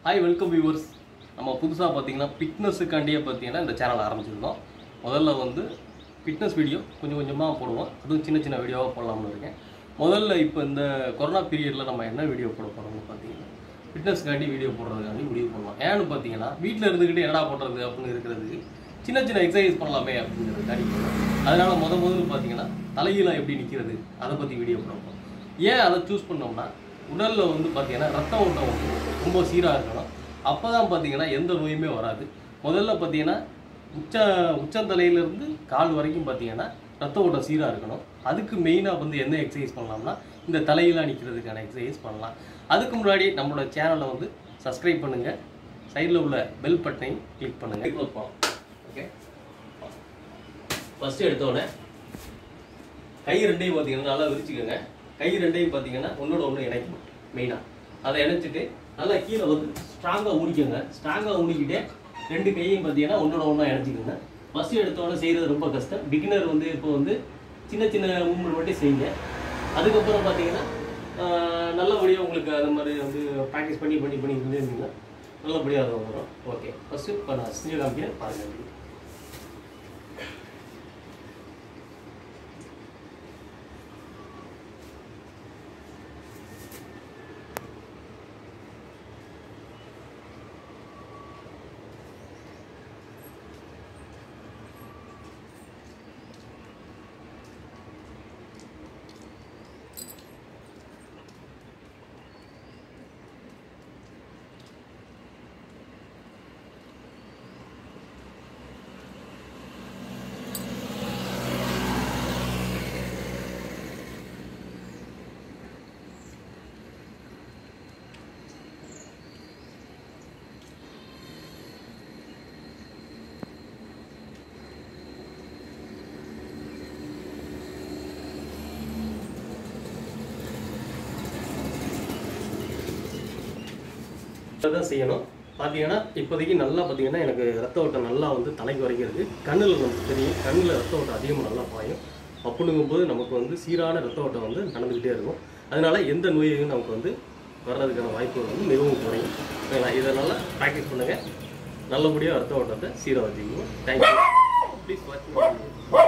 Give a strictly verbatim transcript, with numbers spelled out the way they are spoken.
Hi, welcome viewers. நம்ம புதுசா பாத்தீங்கன்னா ஃபிட்னஸ்க்காண்டியே பாத்தீங்கன்னா இந்த சேனல் ஆரம்பிச்சிருக்கோம். முதல்ல வந்து ஃபிட்னஸ் வீடியோ கொஞ்சம் கொஞ்சமா போடுவோம். அதுவும் சின்ன சின்ன வீடியோவா போடலாம்னு இருக்கேன். முதல்ல இப்போ இந்த கொரோனா பீரியட்ல நம்ம என்ன வீடியோ போட போறோம்னு பாத்தீங்கன்னா ஃபிட்னஸ்க்காண்டி வீடியோ போடுறதுக்காண்டி வீடியோ போடலாம். ஏன்னு பாத்தீங்கன்னா வீட்ல இருந்துக்கிட்டு என்னடா பண்றது அப்படின்னு இருக்கிறதுக்கு சின்ன சின்ன எக்ஸர்சைஸ் பண்ணலாமே அப்படிங்கிறதுக்காண்டி போடுறோம். அதனால முத முதல்ல பாத்தீங்கன்னா தலைகீழா எப்படி நிக்கிறது அதை பத்தி வீடியோ போடுறோம். ஏன் அதை சூஸ் பண்ணோம்னா உடல்ல வந்து பாத்தீங்கன்னா ரத்த ஓட்டம் ரொம்ப சீரா இருக்கணும். அப்பதான் பாத்தீங்கன்னா எந்த நோயுமே வராது. முதல்ல பாத்தீங்கன்னா உச்ச உச்சந்தலையில இருந்து கால் வரைக்கும் பாத்தீங்கன்னா ரத்த ஓட்டம் சீரா இருக்கணும். அதுக்கு மெயினா வந்து என்ன எக்ஸசைஸ் பண்ணலாம்னா இந்த தலையில நிக்கிறதுக்கான எக்ஸசைஸ் பண்ணலாம். அதுக்கு முன்னாடி நம்மளோட சேனலை வந்து சப்ஸ்கிரைப் பண்ணுங்க. சைடுல உள்ள பெல் பட்டனையும் கிளிக் பண்ணுங்க. ஓகே. ஃபர்ஸ்ட் எடுத்தோனே கை ரெண்டையும் பாத்தீங்கன்னா நல்லா விரிச்சுக்கோங்க. கை ரெண்டையும் பாத்தீங்கன்னா ஒன்னோட ஒன்று இணைக்கணும். மெயினா அதை இணைச்சிட்டு நல்லா கீழே வந்து ஸ்ட்ராங்கா ஊனிக்கோங்க. ஸ்ட்ராங்கா ஊனிக்கிட்டே ரெண்டு கையையும் பார்த்தீங்கன்னா ஒன்னோட ஒன்றா இணைச்சிக்கோங்க. ஃபர்ஸ்ட் எடுத்தோடனே செய்கிறது ரொம்ப கஷ்டம். பிகினர் வந்து இப்போ வந்து சின்ன சின்ன மூவ்மெண்ட் மட்டும் செய்யுங்க. அதுக்கப்புறம் பார்த்தீங்கன்னா நல்லபடியாக உங்களுக்கு அது மாதிரி வந்து ப்ராக்டிஸ் பண்ணி பண்ணி பண்ணி இருந்தீங்கன்னா நல்லபடியாக அது வரும். ஓகே, ஃபஸ்ட்டு இப்போ நான் செஞ்சு காமிக்கிறேன் பாருங்கள். தான் செய்யணும். பார்த்தீங்கன்னா இப்போதைக்கு நல்லா பார்த்தீங்கன்னா எனக்கு ரத்த ஓட்டம் நல்லா வந்து தலைக்கு வரைக்கும் இருக்குது. கண்ணில் நமக்கு தெரியும், கண்ணில் ரத்த ஓட்டம் அதிகமாக நல்லா பாயும். அப்படிங்கும்போது நமக்கு வந்து சீரான ரத்த ஓட்டம் வந்து நடந்துக்கிட்டே இருக்கும். அதனால எந்த நோயையும் நமக்கு வந்து வர்றதுக்கான வாய்ப்புகள் வந்து மிகவும் குறையும். இதனால் ப்ராக்டிஸ் பண்ணுங்கள். நல்லபடியாக ரத்த ஓட்டத்தை சீராக வச்சுக்கணும். தேங்க்யூ. Please watch.